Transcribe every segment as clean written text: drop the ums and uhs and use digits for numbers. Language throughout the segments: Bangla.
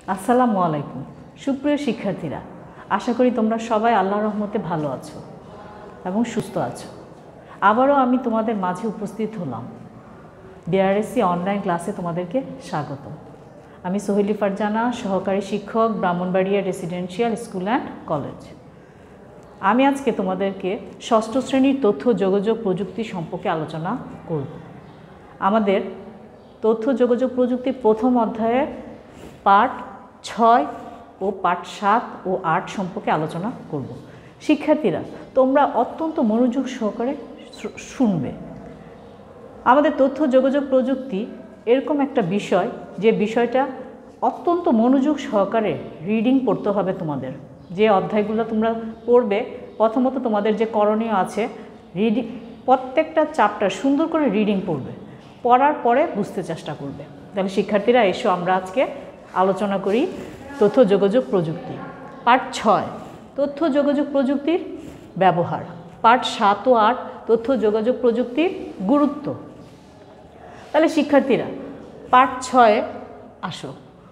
আসসালামু আলাইকুম সুপ্রিয় শিক্ষার্থীরা, আশা করি তোমরা সবাই আল্লাহর রহমতে ভালো আছো এবং সুস্থ আছো। আবারও আমি তোমাদের মাঝে উপস্থিত হলাম। বিআরএসসি অনলাইন ক্লাসে তোমাদেরকে স্বাগত। আমি সোহেলি ফারজানা, সহকারী শিক্ষক, Brahmanbaria residential school and college. আমি আজকে তোমাদেরকে ষষ্ঠ শ্রেণীর তথ্য যোগাযোগ প্রযুক্তি সম্পর্কে আলোচনা করব। আমাদের তথ্য যোগাযোগ প্রযুক্তি প্রথম অধ্যায়ের পাঠ 6 ও পাঠ 7 ও 8 সম্পর্কে আলোচনা করব। শিক্ষার্থীরা, তোমরা অত্যন্ত মনোযোগ সহকারে শুনবে। আমাদের তথ্য যোগাযোগ প্রযুক্তি এরকম একটা বিষয়, যে বিষয়টা অত্যন্ত মনোযোগ সহকারে রিডিং পড়তে হবে তোমাদের। যে অধ্যায়গুলো তোমরা পড়বে, প্রথমত তোমাদের যে করণীয় আছে, রিডিং, প্রত্যেকটা চ্যাপ্টার সুন্দর করে রিডিং পড়বে, পড়ার পরে বুঝতে চেষ্টা করবে। তাহলে শিক্ষার্থীরা এসো আমরা আজকে আলোচনা করি তথ্য যোগাযোগ প্রযুক্তি। পাঠ 6 তথ্য যোগাযোগ প্রযুক্তির ব্যবহার, পাঠ 7 ও 8 তথ্য যোগাযোগ প্রযুক্তির গুরুত্ব। তাহলে শিক্ষার্থীরা পাঠ 6 আসো।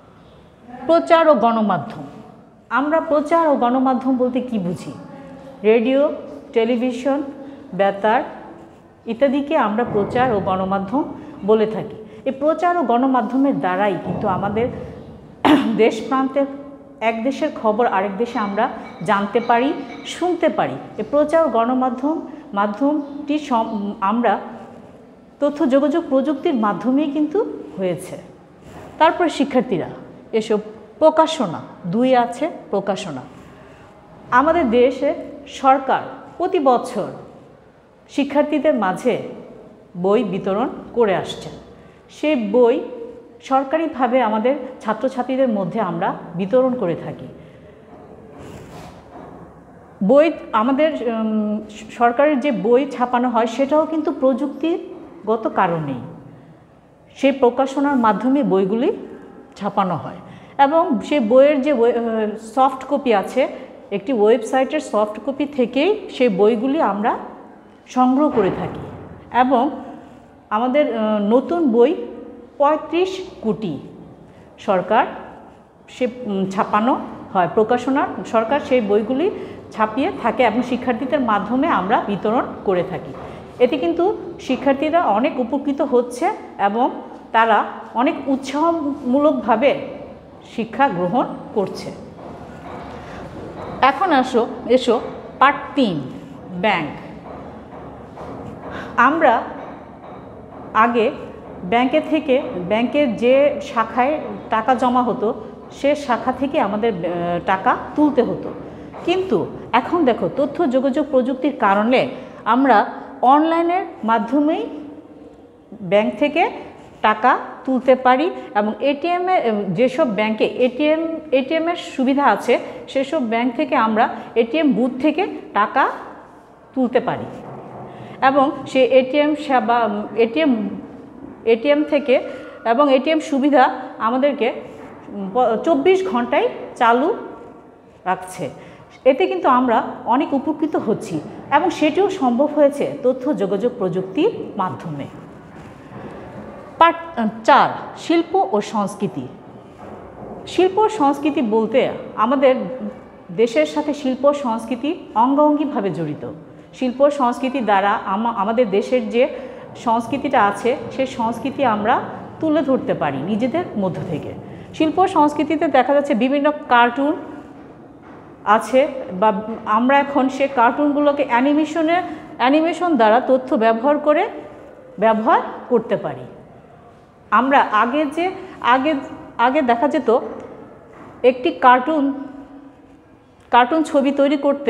প্রচার ও গণমাধ্যম। আমরা প্রচার ও গণমাধ্যম বলতে কি বুঝি? রেডিও, টেলিভিশন, বেতার ইত্যাদিকে আমরা প্রচার ও গণমাধ্যম বলে থাকি। এই প্রচার ও গণমাধ্যমের দ্বারাই কিন্তু আমাদের দেশ প্রান্তের এক দেশের খবর আরেক দেশে আমরা জানতে পারি, শুনতে পারি। এই প্রচার ও মাধ্যমটি আমরা তথ্য যোগাযোগ প্রযুক্তির মাধ্যমেই কিন্তু হয়েছে। তারপর শিক্ষার্থীরা এসব প্রকাশনা, 2 আছে প্রকাশনা। আমাদের দেশে সরকার প্রতি বছর শিক্ষার্থীদের মাঝে বই বিতরণ করে আসছে। সেই বই সরকারিভাবে আমাদের ছাত্রছাত্রীদের মধ্যে আমরা বিতরণ করে থাকি। বই আমাদের সরকারের যে বই ছাপানো হয় সেটাও কিন্তু প্রযুক্তিগত কারণেই। সেই প্রকাশনার মাধ্যমে বইগুলি ছাপানো হয় এবং সেই বইয়ের যে সফট কপি আছে, একটি ওয়েবসাইটের সফট কপি থেকেই সেই বইগুলি আমরা সংগ্রহ করে থাকি। এবং আমাদের নতুন বই 35 কোটি সরকার সে ছাপানো হয়, প্রকাশনার সরকার সেই বইগুলি ছাপিয়ে থাকে এবং শিক্ষার্থীদের মাধ্যমে আমরা বিতরণ করে থাকি। এতে কিন্তু শিক্ষার্থীরা অনেক উপকৃত হচ্ছে এবং তারা অনেক উৎসাহমূলকভাবে শিক্ষা গ্রহণ করছে। এখন এসো পার্ট 3 ব্যাংক। আমরা আগে ব্যাংকের যে শাখায় টাকা জমা হতো সে শাখা থেকে আমাদের টাকা তুলতে হতো, কিন্তু এখন দেখো তথ্য যোগাযোগ প্রযুক্তির কারণে আমরা অনলাইনের মাধ্যমেই ব্যাংক থেকে টাকা তুলতে পারি এবং এটিএমে যেসব ব্যাংকে এটিএমের সুবিধা আছে সেসব ব্যাংক থেকে আমরা এটিএম বুথ থেকে টাকা তুলতে পারি এবং সে এটিএম থেকে এবং এটিএম সুবিধা আমাদেরকে 24 ঘন্টায় চালু রাখছে। এতে কিন্তু আমরা অনেক উপকৃত হচ্ছি এবং সেটিও সম্ভব হয়েছে তথ্য যোগাযোগ প্রযুক্তির মাধ্যমে। পার্ট 4 শিল্প ও সংস্কৃতি। শিল্প ও সংস্কৃতি বলতে আমাদের দেশের সাথে শিল্প সংস্কৃতি অঙ্গাঙ্গিভাবে জড়িত। শিল্প সংস্কৃতি দ্বারা আমাদের দেশের যে সংস্কৃতিটা আছে সেই সংস্কৃতি আমরা তুলে ধরতে পারি নিজেদের মধ্য থেকে। শিল্প সংস্কৃতিতে দেখা যাচ্ছে বিভিন্ন কার্টুন আছে, বা আমরা এখন সে কার্টুনগুলোকে অ্যানিমেশন দ্বারা তথ্য ব্যবহার করতে পারি। আমরা আগে দেখা যেত একটি কার্টুন ছবি তৈরি করতে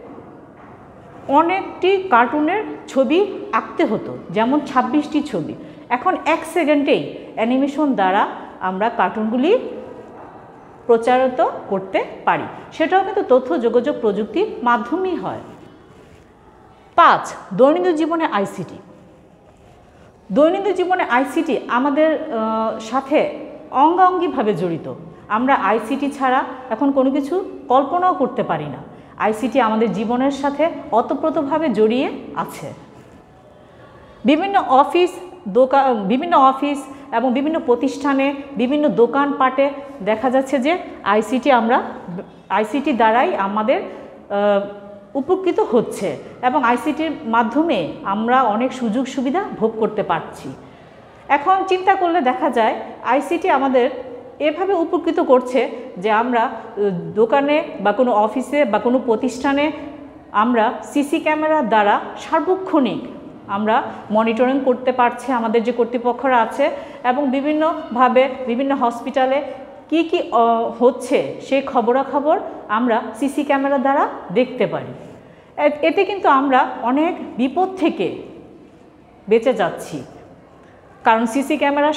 অনেকটি কার্টুনের ছবি আঁকতে হতো, যেমন 26টি ছবি। এখন 1 সেকেন্ডেই অ্যানিমেশন দ্বারা আমরা কার্টুনগুলি প্রচারিত করতে পারি। সেটাও কিন্তু তথ্য যোগাযোগ প্রযুক্তির মাধ্যমেই হয়। 5 দৈনন্দিন জীবনে আইসিটি। দৈনন্দিন জীবনে আইসিটি আমাদের সাথে অঙ্গাঙ্গিভাবে জড়িত। আমরা আইসিটি ছাড়া এখন কোনো কিছু কল্পনাও করতে পারি না। আইসিটি আমাদের জীবনের সাথে ওতপ্রোতভাবে জড়িয়ে আছে। বিভিন্ন অফিস বিভিন্ন অফিস এবং বিভিন্ন প্রতিষ্ঠানে বিভিন্ন দোকানপাটে দেখা যাচ্ছে যে আইসিটি দ্বারাই আমাদের উপকৃত হচ্ছে এবং আইসিটির মাধ্যমে আমরা অনেক সুযোগ সুবিধা ভোগ করতে পারছি। এখন চিন্তা করলে দেখা যায় আইসিটি আমাদের এভাবে উপকৃত করছে যে আমরা দোকানে বা কোনো অফিসে বা কোনো প্রতিষ্ঠানে আমরা সিসি ক্যামেরার দ্বারা সার্বক্ষণিক আমরা মনিটরিং করতে পারছি আমাদের যে কর্তৃপক্ষরা আছে, এবং বিভিন্নভাবে বিভিন্ন হসপিটালে কি কি হচ্ছে সেই খবরাখবর আমরা সিসি ক্যামেরা দ্বারা দেখতে পারি। এতে কিন্তু আমরা অনেক বিপদ থেকে বেঁচে যাচ্ছি, কারণ সিসি ক্যামেরা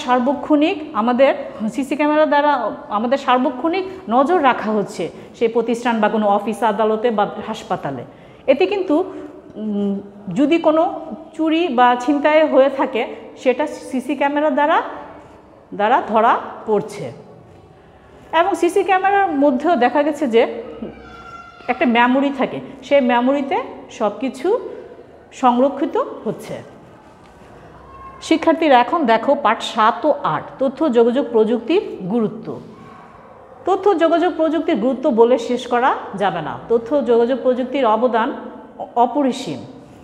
দ্বারা আমাদের সার্বক্ষণিক নজর রাখা হচ্ছে সেই প্রতিষ্ঠান বা কোনো অফিস আদালতে বা হাসপাতালে। এতে কিন্তু যদি কোনো চুরি বা ছিনতাই হয়ে থাকে সেটা সিসি ক্যামেরা দ্বারা ধরা পড়ছে। এবং সিসি ক্যামেরার মধ্যেও দেখা গেছে যে একটা মেমোরি থাকে, সেই মেমোরিতে সব কিছু সংরক্ষিত হচ্ছে। শিক্ষার্থীরা এখন দেখো পাঠ 7 ও 8 তথ্য যোগাযোগ প্রযুক্তির গুরুত্ব। তথ্য যোগাযোগ প্রযুক্তির গুরুত্ব বলে শেষ করা যাবে না। তথ্য যোগাযোগ প্রযুক্তির অবদান অপরিসীম।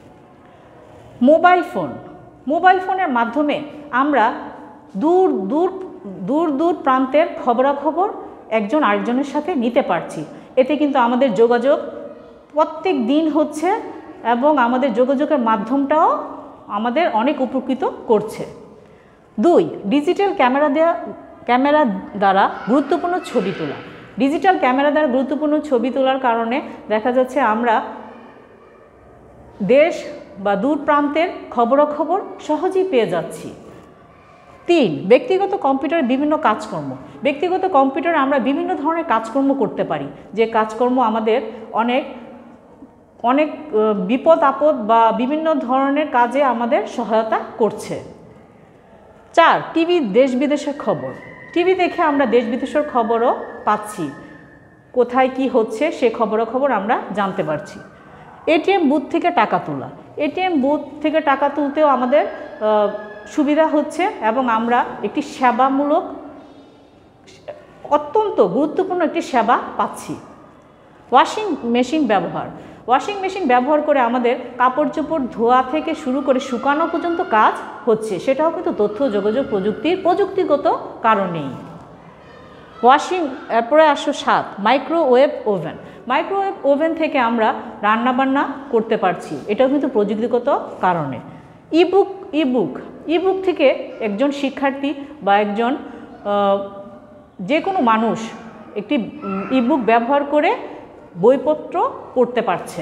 মোবাইল ফোনের মাধ্যমে আমরা দূর প্রান্তের খবরাখবর একজন আরেকজনের সাথে নিতে পারছি। এতে কিন্তু আমাদের যোগাযোগ প্রত্যেক দিন হচ্ছে এবং আমাদের যোগাযোগের মাধ্যমটাও আমাদের অনেক উপকৃত করছে। 2, ডিজিটাল ক্যামেরা দ্বারা গুরুত্বপূর্ণ ছবি তোলা। ডিজিটাল ক্যামেরা দ্বারা গুরুত্বপূর্ণ ছবি তোলার কারণে দেখা যাচ্ছে আমরা দেশ বা দূর প্রান্তের খবরাখবর সহজেই পেয়ে যাচ্ছি। 3, ব্যক্তিগত কম্পিউটারে বিভিন্ন কাজকর্ম। ব্যক্তিগত কম্পিউটারে আমরা বিভিন্ন ধরনের কাজকর্ম করতে পারি, যে কাজকর্ম আমাদের অনেক বিপদ আপদ বা বিভিন্ন ধরনের কাজে আমাদের সহায়তা করছে। 4, টিভি দেশ বিদেশের খবর। টিভি দেখে আমরা দেশ বিদেশের খবরও পাচ্ছি, কোথায় কি হচ্ছে সে খবরাখবর আমরা জানতে পারছি। এটিএম বুথ থেকে টাকা তোলা। এটিএম বুথ থেকে টাকা তুলতেও আমাদের সুবিধা হচ্ছে এবং আমরা একটি সেবামূলক অত্যন্ত গুরুত্বপূর্ণ একটি সেবা পাচ্ছি। ওয়াশিং মেশিন ব্যবহার করে আমাদের কাপড় চোপড় ধোয়া থেকে শুরু করে শুকানো পর্যন্ত কাজ হচ্ছে, সেটাও কিন্তু তথ্য যোগাযোগ প্রযুক্তির প্রযুক্তিগত কারণেই। এরপরে 7, মাইক্রোওয়েভ ওভেন থেকে আমরা রান্নাবান্না করতে পারছি, এটাও কিন্তু প্রযুক্তিগত কারণে। ইবুক থেকে একজন শিক্ষার্থী বা একজন যে কোনো মানুষ একটি ইবুক ব্যবহার করে বইপত্র পড়তে পারছে।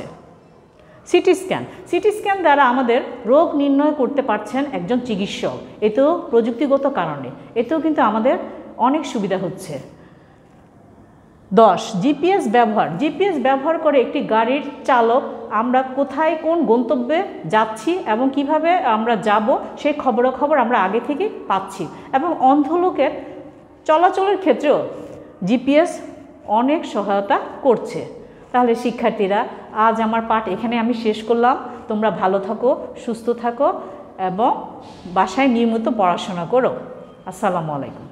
সিটি স্ক্যান দ্বারা আমাদের রোগ নির্ণয় করতে পারছেন একজন চিকিৎসক, এতেও প্রযুক্তিগত কারণে, এতেও কিন্তু আমাদের অনেক সুবিধা হচ্ছে। 10, জিপিএস ব্যবহার করে একটি গাড়ির চালক আমরা কোথায় কোন গন্তব্যে যাচ্ছি এবং কিভাবে আমরা যাব সেই খবরাখবর আমরা আগে থেকে পাচ্ছি, এবং অন্ধ লোকের চলাচলের ক্ষেত্রেও জিপিএস অনেক সহায়তা করছে। তাহলে শিক্ষার্থীরা, আজ আমার পাঠ এখানে আমি শেষ করলাম। তোমরা ভালো থাকো, সুস্থ থাকো এবং বাসায় নিয়মিত পড়াশোনা করো। আসসালামু আলাইকুম।